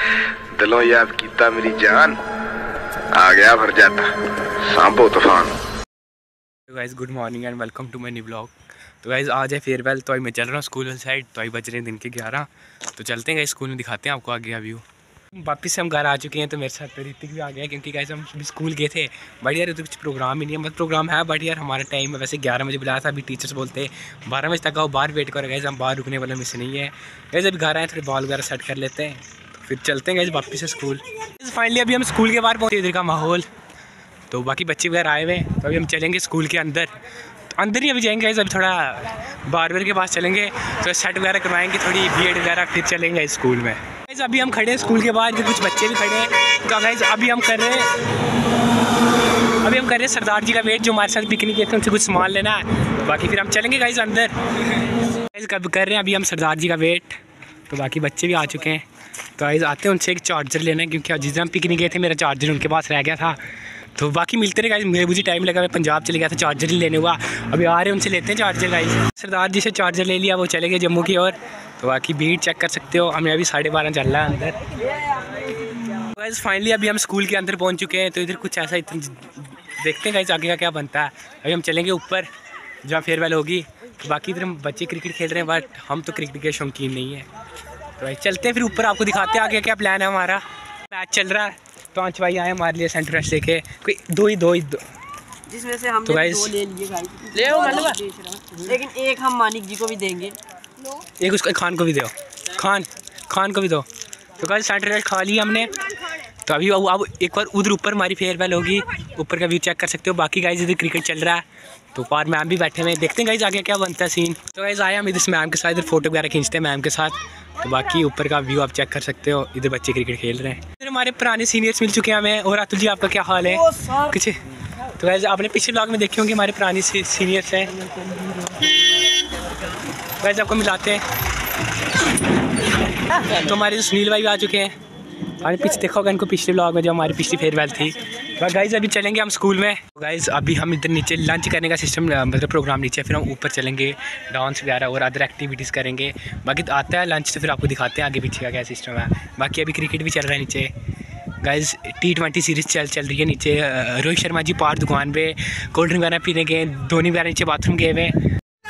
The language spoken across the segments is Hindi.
दिलों याद कीता मेरी जान, आ गया भर जाता सांभो तूफान। Guys good morning and welcome to my new blog. तो गाइस आज है फेयरवेल, तो अभी मैं चल रहा हूँ स्कूल वाली साइड। तो अभी बज रहे हैं दिन के 11। तो चलते हैं गाइस स्कूल में, दिखाते हैं आपको आगे का व्यू। वापस से हम घर आ चुके हैं। तो मेरे साथ ऋतिक भी आ गया, क्योंकि गाइस हम स्कूल गए थे बट यार तो कुछ प्रोग्राम ही नहीं है। मतलब प्रोग्राम है बट यार हमारा टाइम है, वैसे 11 बजे बुलाया था। अभी टीचर्स बोलते 12 बजे तक आओ, बाहर वेट करो। गाइस हम बाहर रुकने वाले में से नहीं है। गाइस अभी घर आए, थोड़े बॉल वगैरह सेट कर लेते हैं, तो फिर चलते हैं गाइस वापस से स्कूल। फाइनली अभी हम स्कूल के बाहर पहुँचे। इधर का माहौल, तो बाकी बच्चे वगैरह आए हुए हैं। तो अभी हम चलेंगे स्कूल के अंदर। तो अंदर ही अभी जाएंगे, अभी थोड़ा बार्बर के पास चलेंगे, तो सेट वगैरह करवाएंगे, थोड़ी बीएड वगैरह, फिर चलेंगे स्कूल में। अभी हम खड़े हैं स्कूल के बाहर, कुछ बच्चे भी खड़े हैं। तो गाइस अभी हम कर रहे हैं सरदार जी का वेट, जो हमारे साथ पिकनिक गए थे, उनसे कुछ सामान लेना है। बाकी फिर हम चलेंगे गाइस अंदर। गाइस कब कर रहे हैं अभी हम सरदार जी का वेट। तो बाकी बच्चे भी आ चुके हैं। तो गाइस आते हैं उनसे एक चार्जर लेना है, क्योंकि जिस दिन हम पिकनिक गए थे मेरा चार्जर उनके पास रह गया था। तो बाकी मिलते रहे गाइस, मुझे टाइम लगा, मैं पंजाब चले गया था, चार्जर ही लेने हुआ। अभी आ रहे हैं, उनसे लेते हैं चार्जर गाइस। सरदार जी से चार्जर ले लिया, वो चले गए जम्मू की ओर। तो बाकी भीड़ चेक कर सकते हो, हमें अभी 12:30 चल रहा है अंदर। तो गाइस फाइनली अभी हम स्कूल के अंदर पहुंच चुके हैं। तो इधर कुछ ऐसा देखते हैं गाइस आगे का क्या बनता है। अभी हम चलेंगे ऊपर जहाँ फेयरवेल होगी। तो बाकी इधर हम बच्चे क्रिकेट खेल रहे हैं, बट हम तो क्रिकेट के शौकीन नहीं है। तो भाई चलते हैं फिर ऊपर, आपको दिखाते हैं आगे क्या प्लान है हमारा। मैच चल रहा है, तो 5 भाई आए हमारे लिए सेंटर रश लेके, कोई दो ही जिसमें से हमने तो गाइस 2 ले लिए गाइस, लेकिन एक हम मानिक जी को भी देंगे, एक उसको खान को भी दो, खान को भी दो। तो गाइस सेंटर रश खा लिया हमने। तो अभी अब एक बार उधर ऊपर हमारी फेयरवेल होगी, ऊपर का व्यू चेक कर सकते हो। बाकी गाइस इधर क्रिकेट चल रहा है, तो पार मैम भी बैठे हुए हैं, देखते हैं गाइस आगे क्या बनता है सीन। तो गाइस आए हम इधर मैम के साथ, इधर फोटो वगैरह खींचते हैं मैम के साथ। तो बाकी ऊपर का व्यू आप चेक कर सकते हो, इधर बच्चे क्रिकेट खेल रहे हैं। इधर हमारे पुराने सीनियर्स मिल चुके हैं हमें। और अतुल जी आपका क्या हाल है? कुछ तो गाइस आपने पिछले ब्लॉग में देखे होंगे हमारे पुराने सीनियर्स हैं। गाइस आपको मिलाते हैं। तो हमारे सुनील भाई भी आ चुके हैं, हमने पीछे देखा होगा इनको पिछले ब्लॉग में, जो हमारी पिछली फेयरवेल थी। तो गाइस अभी चलेंगे हम स्कूल में। तो गाइस अभी हम इधर नीचे लंच करने का सिस्टम, मतलब प्रोग्राम नीचे, फिर हम ऊपर चलेंगे, डांस वगैरह और अदर एक्टिविटीज़ करेंगे। बाकी तो आता है लंच, तो फिर आपको दिखाते हैं आगे पीछे का क्या सिस्टम है। बाकी अभी क्रिकेट भी चल रहा है नीचे गाइस, T20 सीरीज़ चल रही है नीचे। रोहित शर्मा जी पार दुकान पे कोल्ड ड्रिंक वगैरह पीने गए, धोनी वगैरह नीचे बाथरूम गए हुए।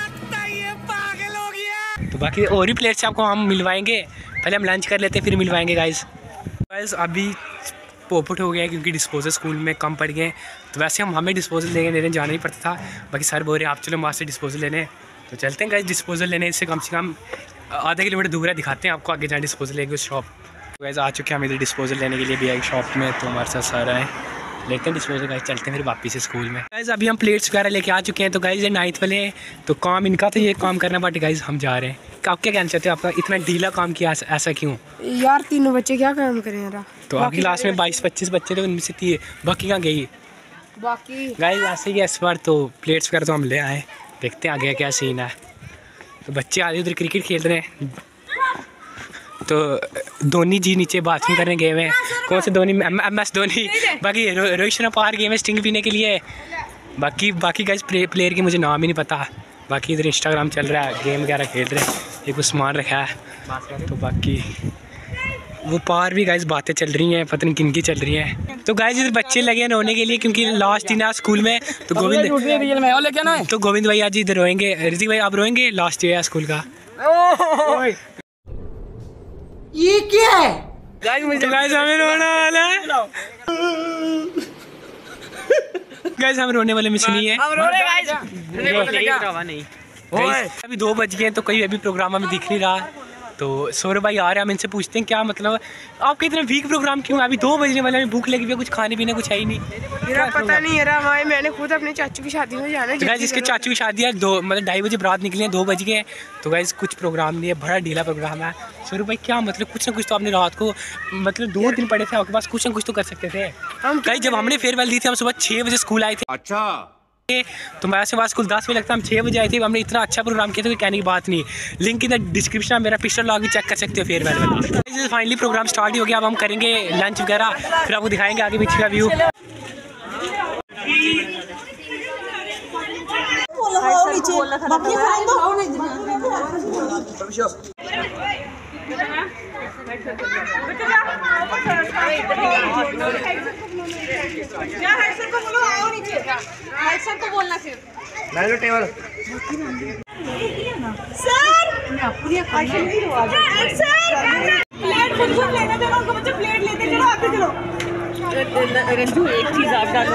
तो बाकी और भी प्लेयर्स आपको हम मिलवाएंगे, पहले हम लंच कर लेते हैं फिर मिलवाएंगे गाइस। अभी पोपट हो गया है, क्योंकि डिस्पोजल स्कूल में कम पड़ गए। तो वैसे हमें डिस्पोजल लेने जाना ही पड़ता था। बाकी सर बोल रहे हैं आप चलो वहाँ से डिस्पोजल लेने। तो चलते हैं गाइस डिस्पोजल लेने, इससे कम से कम आधा किलोमीटर दूर है, दिखाते हैं आपको आगे जहाँ डिस्पोजल लेंगे उस शॉप। तो गाइस आ चुके हैं हम इधर डिस्पोजल लेने के लिए भी एक शॉप में। तो हमारे साथ सारा है, लेते हैं डिस्पोजल गाइस, चलते हैं फिर वापस से स्कूल में। गाइस अभी हम प्लेट्स वगैरह लेके आ चुके हैं। तो गाइस ये 9th वाले हैं, तो काम इनका तो ये काम करना, बट गाइस हम जा रहे हैं। आप क्या कहना चाहते हो, आपका इतना ढीला काम किया ऐसा क्यों? यार तीनों बच्चे क्या काम करें यार। तो आपकी क्लास में 22-25 बच्चे थे, उनमें से बाकी कहाँ गई? बाकी गाइस ऐसे ही इस बार तो प्लेट्स वगैरह तो हम ले आए, देखते हैं आगे क्या सीन है। तो बच्चे आधे उधर क्रिकेट खेल रहे हैं। तो धोनी जी नीचे बाथरूम करने गए हुए हैं। कौन से धोनी? MS धोनी। बाकी रोहित शर्मा पार गए हैं स्टिंग पीने के लिए। बाकी गाइस प्लेयर की मुझे नाम ही नहीं पता। बाकी इधर इंस्टाग्राम चल रहा है, गेम वगैरह खेल रहे हैं, एक कुछ सामान रखा है। तो बाकी वो पार भी गाइस बातें चल रही हैं, पता नहीं किन की चल रही हैं। तो गाइस इधर बच्चे लगे हैं रोने के लिए, क्योंकि लास्ट दिन है स्कूल में। तो गोविंद भैया जी इधर रोएंगे। ऋतिक भाई आप रोएंगे, लास्ट डे है स्कूल का। ये क्या है गाइस हमें रोना वाला है। गाइस हम रोने वाले मिस नहीं है, हम रो रहे गाइस। अभी 2 बज गए हैं, तो कोई अभी प्रोग्राम हमें दिख नहीं रहा। तो सौरभ भाई आ रहे हैं, हम इनसे पूछते हैं क्या मतलब आपका इतना वीक प्रोग्राम क्यों? अभी 2 बजने वाले, भूख लगी हुई है, कुछ खाने पीने कुछ है ही नहीं। मेरा पता नहीं यार, मैंने खुद अपने चाचू की शादी में जाना है। तो गाइस जिसके चाचू की शादी है 2:30 बजे बारात निकली है, 2 बज गए। तो गाइस कुछ प्रोग्राम नहीं है, बड़ा ढीला प्रोग्राम है। सौरभ भाई क्या मतलब, कुछ ना कुछ तो आपने रात को मतलब 2 दिन पड़े थे आपके पास, कुछ ना कुछ तो कर सकते थे। गाइस जब हमने फेयरवेल दी थी हम सुबह 6 बजे स्कूल आए थे। अच्छा, तो मैं से स्कूल 10 बजे लगता है, हम 6 बजे आए थे। हमने इतना अच्छा प्रोग्राम किया था, कहने की बात नहीं। लिंक इन द डिस्क्रिप्शन में मेरा पिछला लॉग भी चेक कर सकते हो फेयरवेल वाला। फाइनली प्रोग्राम स्टार्ट ही हो गया, अब हम करेंगे लंच वगैरह, फिर आपको दिखाएंगे आगे पीछे का व्यू। को बोलो आओ नीचे। सर को बोलना सिर्फ। लो टेबल। सर प्लेट खुद लेने दो उनको, बच्चे प्लेट लेते चलो आगे चलो। रंजू एक चीज आप डालो।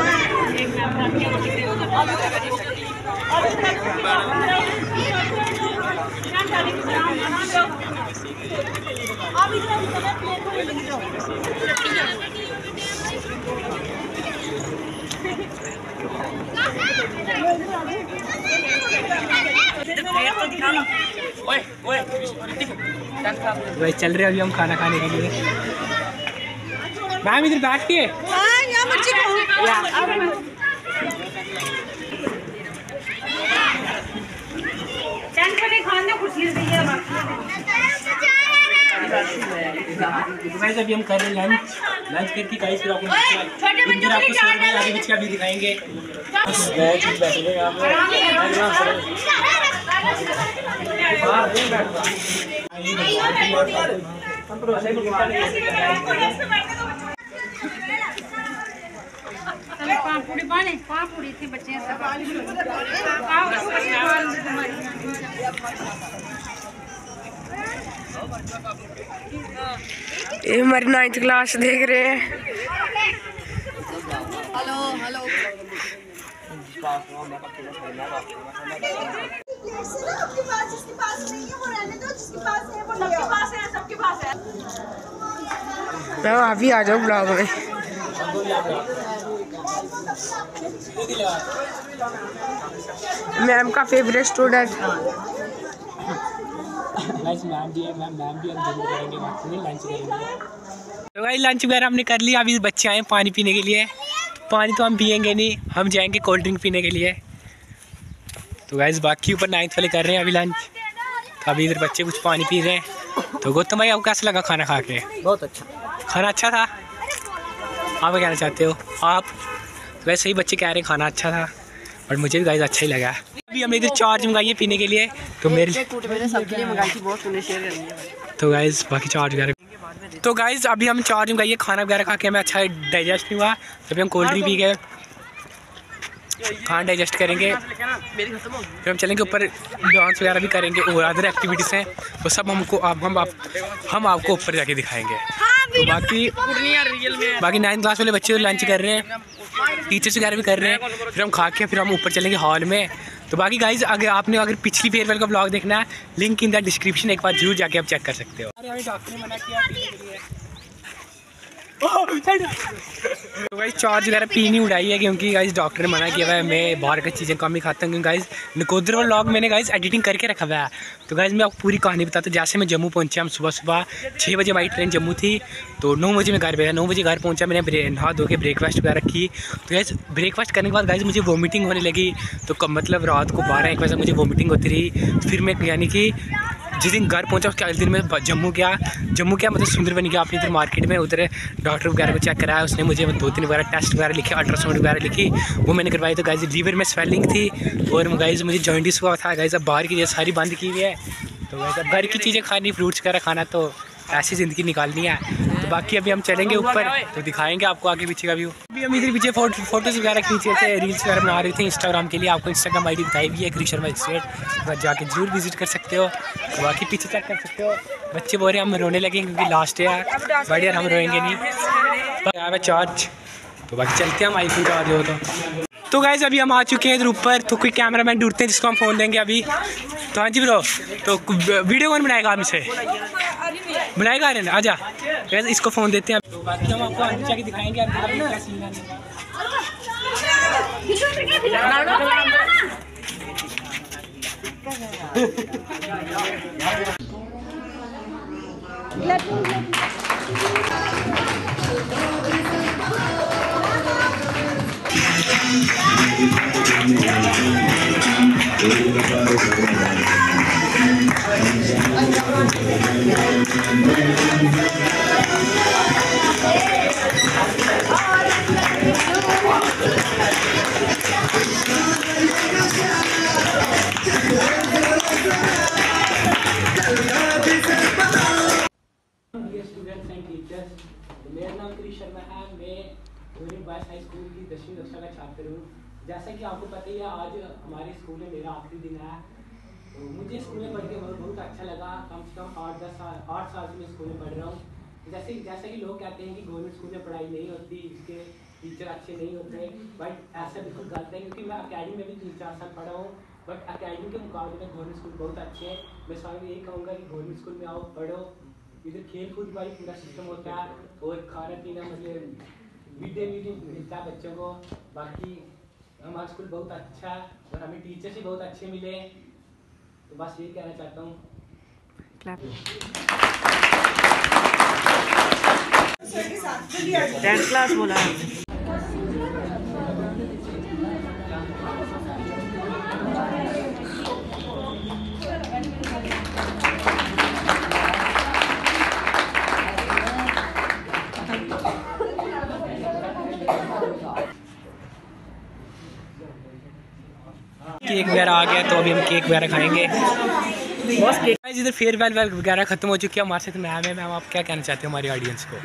वही चल रहे अभी हम खाना खाने के लिए। मैम इधर बैठिए। अभी हम कर रहे हैं लंच करके गाइस, फिर आपको आगे पीछे भी दिखाएंगे। पापूड़ी थी बच्चे ये हमारी 9th क्लास देख रहे हैं। हेलो हेलो मैम आप भी आ जाओ ब्लॉग में। मैम का फेवरेट स्टूडेंट। तो भाई लंच वगैरह हमने कर लिया। अभी बच्चे आए पानी पीने के लिए। पानी तो हम पियेंगे नहीं, हम जाएंगे कोल्ड ड्रिंक पीने के लिए। तो गाइस बाकी ऊपर 9th वाले कर रहे हैं अभी लंच। तो अभी इधर बच्चे कुछ पानी पी रहे हैं। तो गौतम भाई आपको कैसा लगा खाना खा के? बहुत अच्छा खाना अच्छा था। आप कहना चाहते हो आप? वैसे ही बच्चे कह रहे हैं खाना अच्छा था, और मुझे भी गाइस अच्छा ही लगा। अभी हमने इधर चार्ज मंगाई है पीने के लिए। तो मेरे सबके लिए मंगाई थी, बहुत शेयर करनी है। तो गाइस बाकी चार्ज वगैरह। तो गाइस अभी हम चार्ज मंगाइए, खाना वगैरह खा के हमें अच्छा डाइजेस्ट नहीं हुआ। तभी हम कोल्ड ड्रिंक पी गए, खाना डाइजेस्ट करेंगे। फिर हम चलेंगे ऊपर, डांस वगैरह भी करेंगे और अदर एक्टिविटीज़ हैं वो सब हमको हम आपको ऊपर जाके दिखाएंगे। तो बाकी 9th क्लास वाले बच्चे लंच कर रहे हैं, टीचर्स वगैरह भी कर रहे हैं। फिर हम खा के फिर हम ऊपर चलेंगे हॉल में। तो बाकी गाइज अगर पिछली फेयरवेल का ब्लॉग देखना है, लिंक इन द डिस्क्रिप्शन, एक बार जरूर जाके आप चेक कर सकते हो। डॉक्टर ने मना किया तो गाइस चार्ज वगैरह पी नहीं उड़ाई है, क्योंकि गाइस डॉक्टर ने मना किया हुआ है। मैं बाहर की चीज़ें कम ही खाता हूँ, क्योंकि गाइस नकोदर वाला व्लॉग मैंने गाइस एडिटिंग करके रखा हुआ है। तो गाइस मैं आपको पूरी कहानी बताता हूँ। जैसे मैं जम्मू पहुँचा, हम सुबह 6 बजे हमारी ट्रेन जम्मू थी। तो 9 बजे मैं घर पे था। 9 बजे घर पहुँचा, मैंने नहा धो के ब्रेकफास्ट वगैरह की। तो गाइस ब्रेकफास्ट करने के बाद गाइस मुझे वोमिटिंग होने लगी। तो मतलब रात को 12-1 बजे मुझे वोमिटिंग होती रही। फिर मैं यानी कि जिस दिन घर पहुंचा उसके अगले दिन मैं जम्मू गया मतलब सुंदरबनी गया अपनी इधर मार्केट में। उधर डॉक्टर वगैरह को चेक कराया, उसने मुझे 2-3 वगैरह टेस्ट वगैरह लिखे, अल्ट्रासाउंड वगैरह लिखी, वो मैंने करवाई। तो गाइस लीवर में स्वेलिंग थी और गाइस मुझे जॉइंटिस हुआ था। गाइस अब बाहर की चीज़ें सारी बंद की हुई है। तो गाइस अब घर की चीज़ें खानी, फ्रूट्स वगैरह खाना, तो ऐसी ज़िंदगी निकालनी है। तो बाकी अभी हम चलेंगे ऊपर, तो दिखाएंगे आपको आगे पीछे का व्यू। अभी हम इधर पीछे फोटोज़ वगैरह खींचे थे, रील्स वगैरह बना रहे थे इंस्टाग्राम के लिए। आपको इंस्टाग्राम आई डी बताई हुई है कृष शर्मा स्टेट, जाके जरूर विजिट कर सकते हो। तो बाकी पीछे चेक कर सकते हो। बच्चे बोल रहे हैं हम रोने लगे क्योंकि लास्ट है, बट यार हम रोएंगे नहीं, पर चार्ज। तो बाकी चलते हैं हम आईफोन चार्ज हो तो गाइस अभी हम आ चुके हैं इधर ऊपर। तो कोई कैमरामैन ढूंढते हैं जिसको हम फ़ोन देंगे अभी। तो हाँ जी ब्रो, तो वीडियो कौन बनाएगा हमसे? बनाएगा अरे आजा, इसको फ़ोन देते हैं। तो बाकी हम आपको आगे जाके दिखाएंगे क्या सीन मेरा नाम कृष शर्मा है, मैं यूनिट बॉयज़ हाई स्कूल की 10वीं कक्षा का छात्र हूँ। जैसा कि आपको पता ही है, आज हमारे स्कूल में मेरा आखिरी दिन है। तो मुझे स्कूल में पढ़ के बहुत अच्छा लगा। कम से कम 8 साल से मैं स्कूल में पढ़ रहा हूँ। जैसा कि लोग कहते हैं कि गवर्नमेंट स्कूल में पढ़ाई नहीं होती, इसके टीचर अच्छे नहीं होते, बट ऐसा बिल्कुल गलत है, क्योंकि मैं अकेडमी में भी 3-4 साल पढ़ा हूँ। बट अकेडमी के मुकाबले में गवर्नमेंट स्कूल बहुत अच्छे हैं। मैं सारे यही कहूँगा कि गवर्नमेंट स्कूल में आओ, पढ़ो। इधर खेल कूद का भी पूरा सिस्टम होता है और खाना पीना मतलब मिड डे मील मिलता है बच्चों को। बाकी हमारा स्कूल बहुत अच्छा है और हमें टीचर्स भी बहुत अच्छे मिले। तो बस ये कहना चाहता हूँ। 10th क्लास बोला केक वगैरह आ गया, तो अभी हम केक वगैरह खाएंगे। बस केक इधर फेयरवेल वगैरह खत्म हो चुकी है। हमारे साथ मैम है। मैम आप क्या कहना चाहते हो हमारी ऑडियंस को?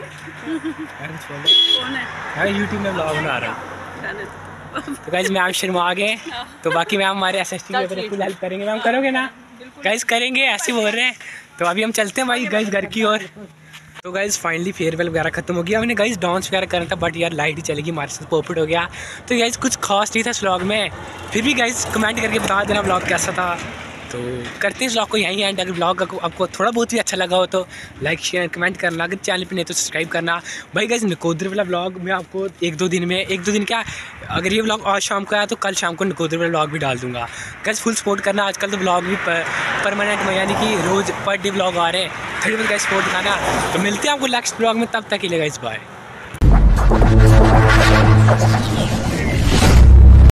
मैं यूट्यूब में ब्लॉग बना रहा हूँ। तो गाइज मैम शर्मा आ गए, तो बाकी मैम हमारे SST में फुल हेल्प करेंगे। मैम करोगे ना? गाइज करेंगे, ऐसे बोल रहे हैं। तो अभी हम चलते हैं भाई गाइज घर की ओर। तो गाइज फाइनली फेयरवेल वगैरह खत्म हो गया। हमने गाइज डांस वगैरह करना था, बट यार लाइट ही चलेगी, हमारे साथ पोपट हो गया। तो गाइज कुछ खास नहीं था इस व्लॉग में, फिर भी गाइज कमेंट करके बता देना व्लॉग कैसा था। तो करते हैं इस व्लॉग को यहीं एंड। अगर व्लॉग आपको थोड़ा बहुत भी अच्छा लगा हो तो लाइक शेयर कमेंट करना। अगर चैनल पे नहीं तो सब्सक्राइब करना। भाई गाइज नकोदर वाला व्लॉग मैं आपको 1-2 दिन क्या, अगर ये व्लॉग आज शाम को आया तो कल शाम को नकोदर वाला व्लॉग भी डाल दूँगा। गाइज फुल सपोर्ट करना। आजकल तो व्लॉग भी परमानेंट में, यानी कि रोज़ पर डे व्लॉग आ रहे हैं। 30 गाइज सपोर्ट करना। तो मिलते हैं आपको नेक्स्ट व्लॉग में, तब तक के लिए गाइज बाय।